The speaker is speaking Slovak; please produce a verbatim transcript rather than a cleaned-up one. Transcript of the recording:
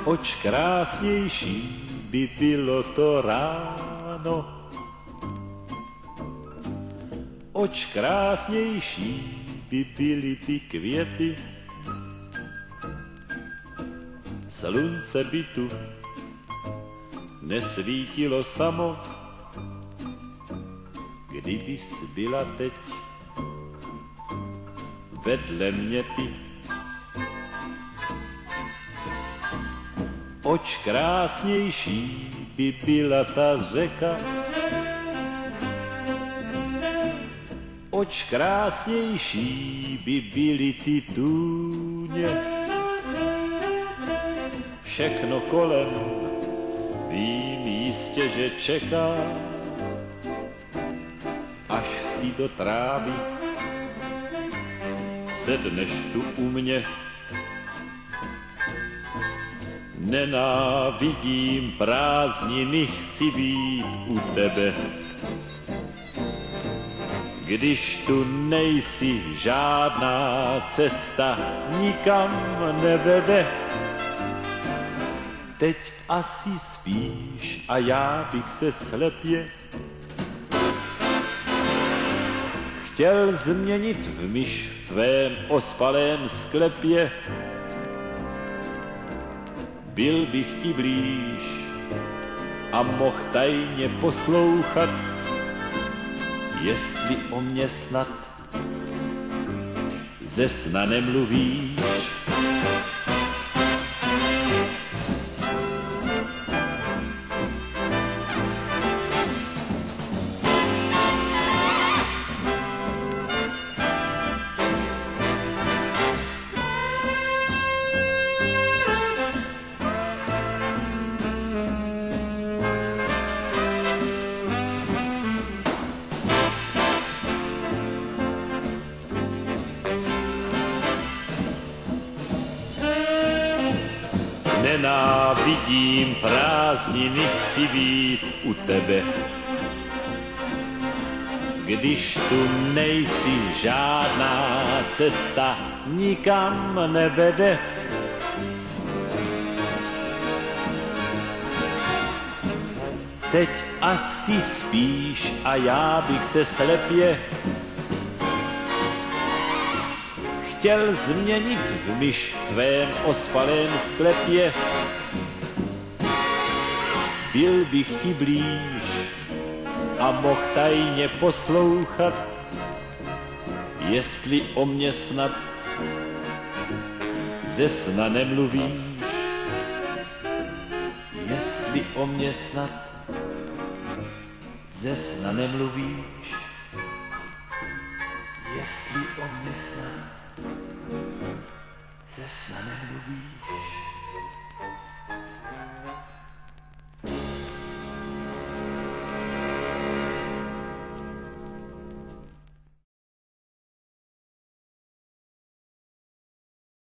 Oč krásnější by bylo to ráno. Oč krásnější by byly ty květy. Slunce by tu nesvítilo samo, kdybys byla teď vedle mě ty. Oč krásnější by byla ta řeka, oč krásnější by byly ty tůně. Všechno kolem vím jistě, že čeká, až si do trávy sedneš tu u mě. Nenávidím prázdniny, chci být u tebe. Když tu nejsi, žádná cesta nikam nevede. Teď asi spíš a já bych se slepě chtěl změnit v myš v tvém ospalém sklepě. Byl bych ti blíž a mohl tajně poslouchat, jestli o mě snad ze sna nemluvíš. Nenávidím prázdniny, chci být u tebe. Když tu nejsi, žádná cesta nikam nevede. Teď asi spíš a já bych se slepě chtěl změnit v myš v tvém ospalém sklepě. Byl bych ti blíž a mohl tajně poslouchat, jestli o mě snad ze sna nemluvíš. Jestli o mě snad ze sna nemluvíš. Jestli o mě snad ze sna nemluvíš.